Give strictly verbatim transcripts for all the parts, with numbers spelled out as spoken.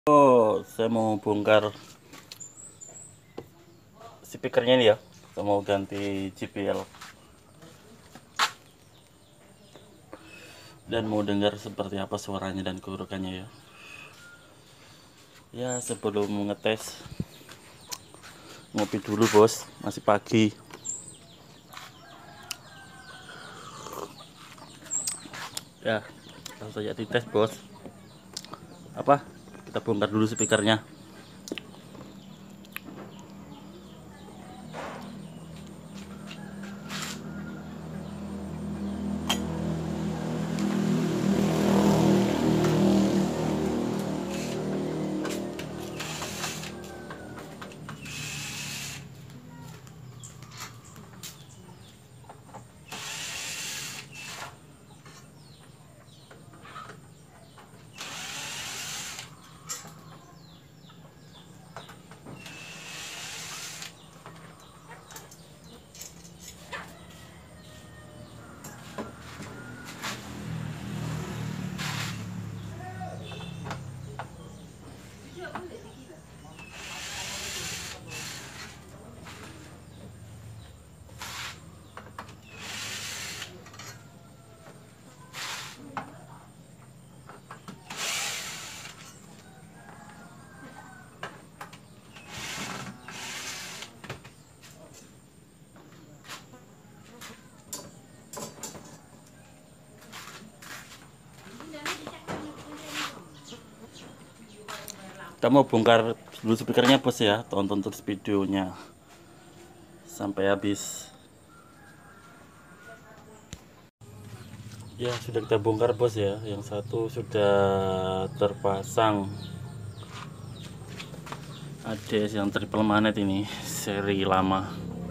Oh, saya mau bongkar speakernya nih ya. Saya mau ganti J B L dan mau dengar seperti apa suaranya dan kerukannya ya. Ya, sebelum ngetes ngopi dulu, Bos. Masih pagi. Ya, langsung saja dites, Bos. Apa? Kita bongkar dulu speakernya. Kita mau bongkar dulu speakernya, Bos ya. Tonton terus videonya sampai habis. Ya, sudah kita bongkar, Bos ya. Yang satu sudah terpasang A D S yang triple manet ini, seri lama.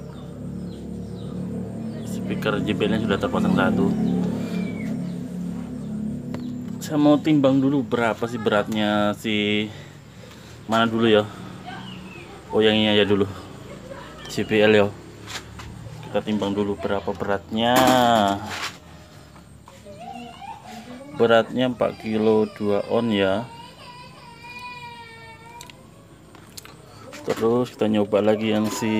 Speaker J B L nya sudah terpasang satu. Saya mau timbang dulu berapa sih beratnya si mana dulu ya. Oh, yang ini aja dulu, J B L ya. Kita timbang dulu berapa beratnya. Beratnya empat kilo dua on ya. Terus kita nyoba lagi yang si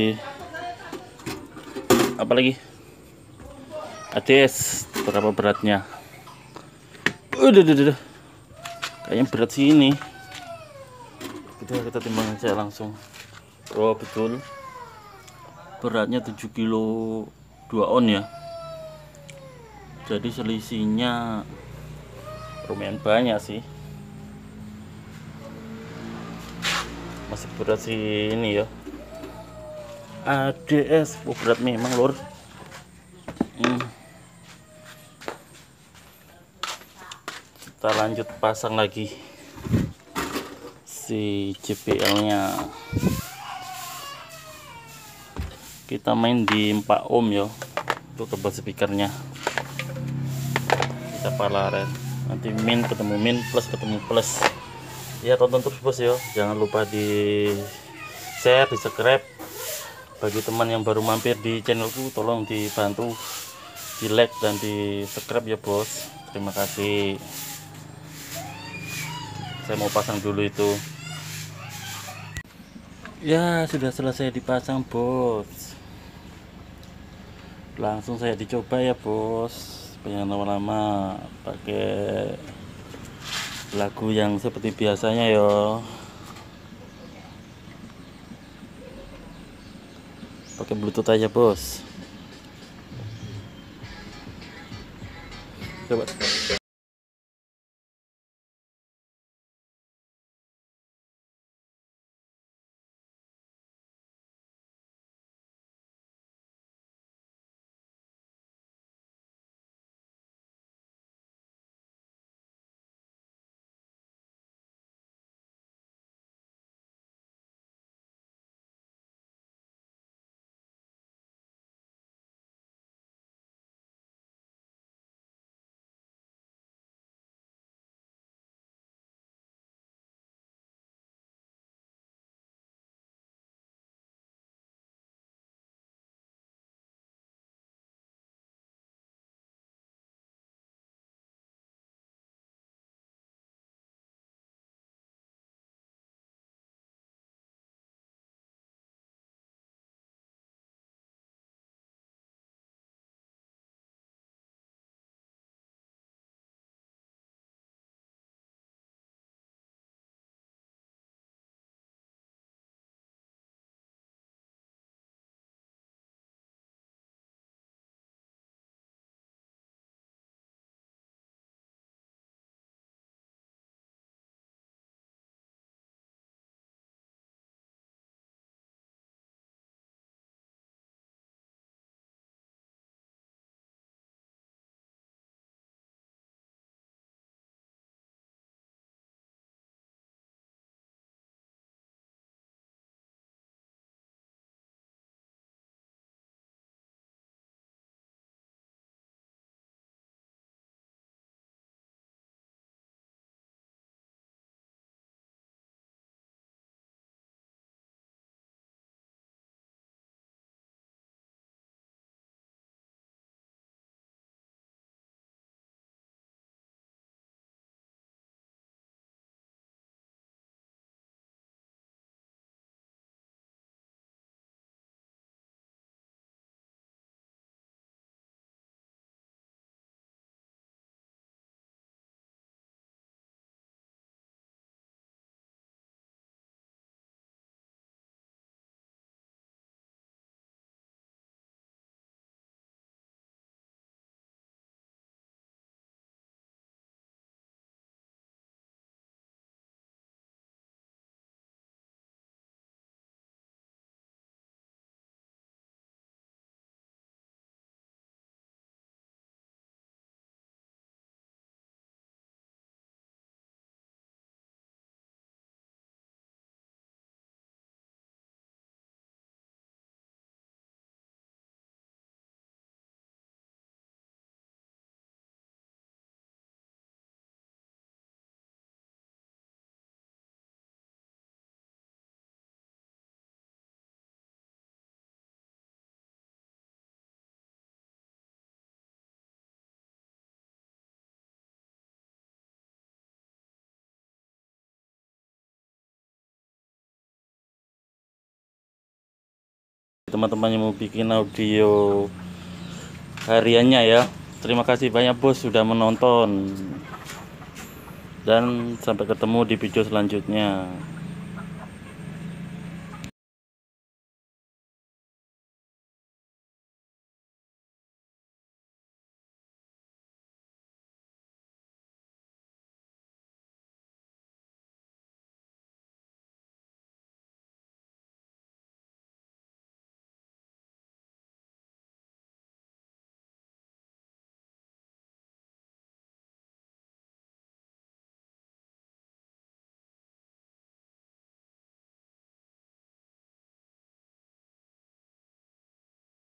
apa lagi, A D S, berapa beratnya. Udah, udah, udah. Kayaknya berat sih ini. Kita kita timbang aja langsung. Oh, betul. Beratnya tujuh kilo dua on ya. Jadi selisihnya lumayan banyak sih. Masih berat sih ini ya. A D S, oh, berat memang lor. Hmm. Kita lanjut pasang lagi si J B L nya. Kita main di empat ohm ya untuk tebal speakernya. Kita paralel, nanti min ketemu min, plus ketemu plus ya. Tonton terus, Bos ya. Jangan lupa di share, di subscribe. Bagi teman yang baru mampir di channelku, tolong dibantu di like dan di subscribe ya, Bos. Terima kasih. Saya mau pasang dulu itu. Ya, sudah selesai dipasang, Bos. Langsung saya dicoba ya, Bos. Jangan lama-lama, pakai lagu yang seperti biasanya yo. Pakai Bluetooth aja, Bos. Coba. teman-teman yang mau bikin audio hariannya ya. Terima kasih banyak bos sudah menonton, dan sampai ketemu di video selanjutnya.